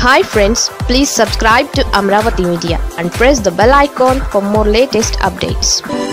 Hi friends, please subscribe to Amravati Media and press the bell icon for more latest updates.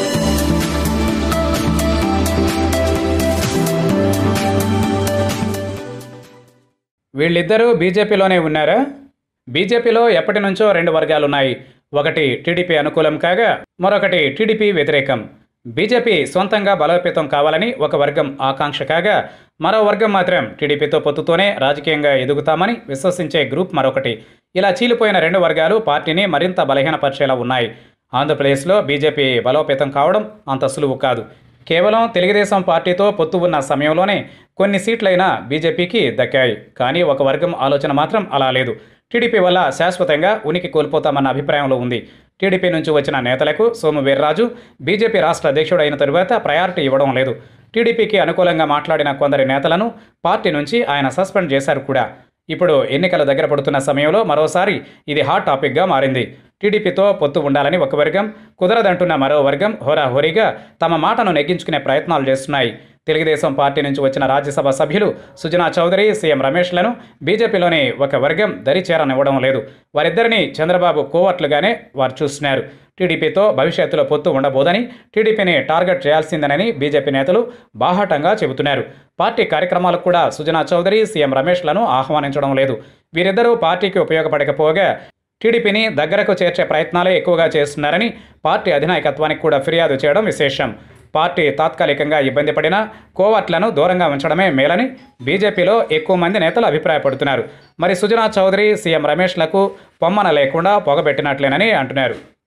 వీళ్ళిద్దరూ బీజేపీలోనే ఉన్నారా? బీజేపీలో ఎప్పటి నుంచో రెండు వర్గాలున్నాయి. ఒకటి టీడీపీ అనుకూలం కాగా మరొకటి టీడీపీ వ్యతిరేకం. బీజేపీ సొంతంగా బలోపేతం కావాలని ఒక వర్గం ఆకాంక్ష కాగా మరో వర్గం మాత్రం టీడీపీతో పొత్తుతోనే రాజకీయంగా ఎదుగుతామని విశ్వసించే గ్రూప్ మరొకటి. ఇలా చీలిపోయిన రెండు వర్గాలు పార్టీని మరింత బలహీనపరిచేలా ఉన్నాయి. ఆంధ్రప్రదేశ్లో బీజేపీ బలోపేతం కావడం అంత సులువు కాదు. కేవలం తెలుగుదేశం పార్టీతో పొత్తు ఉన్న సమయంలోనే కొన్ని సీట్లైనా బీజేపీకి దక్కాయి. కానీ ఒక వర్గం ఆలోచన మాత్రం అలా లేదు. టీడీపీ వల్ల శాశ్వతంగా ఉనికి కోల్పోతామన్న అభిప్రాయంలో ఉంది. టీడీపీ నుంచి వచ్చిన నేతలకు సోము వీర్రాజు బీజేపీ రాష్ట్ర అధ్యక్షుడు అయిన తరువాత ప్రయారిటీ ఇవ్వడం లేదు. టీడీపీకి అనుకూలంగా మాట్లాడిన కొందరి నేతలను పార్టీ నుంచి ఆయన సస్పెండ్ చేశారు కూడా. ఇప్పుడు ఎన్నికల దగ్గర పడుతున్న సమయంలో మరోసారి ఇది హాట్ టాపిక్గా మారింది. టీడీపీతో పొత్తు ఉండాలని ఒక వర్గం, కుదరదంటున్న మరో వర్గం హోరాహోరీగా తమ మాటను నెగ్గించుకునే ప్రయత్నాలు చేస్తున్నాయి. తెలుగుదేశం పార్టీ నుంచి వచ్చిన రాజ్యసభ సభ్యులు సుజనా చౌదరి, సీఎం రమేష్లను బీజేపీలోని ఒక వర్గం దరి చేరనివ్వడం లేదు. వారిద్దరిని చంద్రబాబు కోవర్ట్లుగానే వారు చూస్తున్నారు. టీడీపీతో భవిష్యత్తులో పొత్తు ఉండబోదని, టీడీపీని టార్గెట్ చేయాల్సిందేనని బీజేపీ నేతలు బాహాటంగా చెబుతున్నారు. పార్టీ కార్యక్రమాలకు కూడా సుజనా చౌదరి, సీఎం రమేష్లను ఆహ్వానించడం లేదు. వీరిద్దరూ పార్టీకి ఉపయోగపడకపోగా టీడీపీని దగ్గరకు చేర్చే ప్రయత్నాలే ఎక్కువగా చేస్తున్నారని పార్టీ అధినాయకత్వానికి కూడా ఫిర్యాదు చేయడం విశేషం. పార్టీ తాత్కాలికంగా ఇబ్బంది పడినా కోవర్ట్లను దూరంగా ఉంచడమే మేలని బీజేపీలో ఎక్కువ మంది నేతలు అభిప్రాయపడుతున్నారు. మరి సుజనా చౌదరి, సీఎం రమేష్లకు పొమ్మన లేకుండా పొగబెట్టినట్లేనని అంటున్నారు.